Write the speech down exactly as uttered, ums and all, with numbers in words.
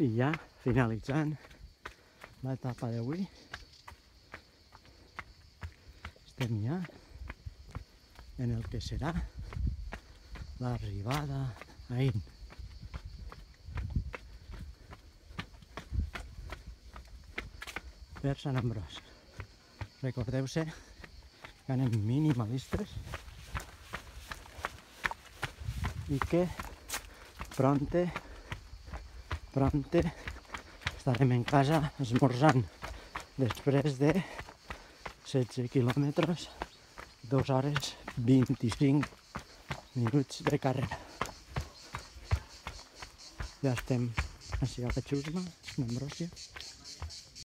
I ja finalitzant l'etapa d'avui, estem ja en el que serà l'arribada a Aín. Per Sant Ambròs. Recordeu-se que anem minimalistes i que pronte, pronte estarem en casa esmorzant després de setze quilòmetres, dos hores vint-i-cinc minuts de carrera. Ja estem a la Xusma, a Ambròsia.